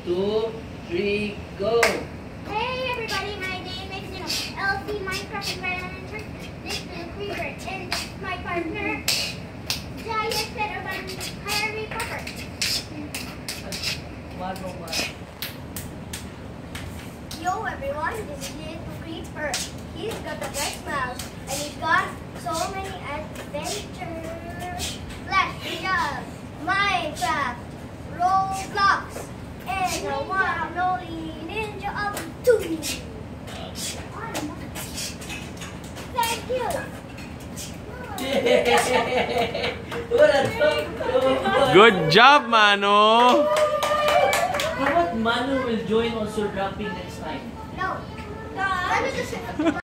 2, 3, go! Hey everybody, my name is Elsie Minecraft Environment. This is Creeper and my partner, Giant Fetterman Harry Potter. Yo everyone, this is Little Creeper. He's got a bright smile and he's got so many adventures. Let's begin. Minecraft, Roblox, and the one and only Ninja of Doom. Thank you. Good job, Mano! How about Manu will join also rapping next time? No.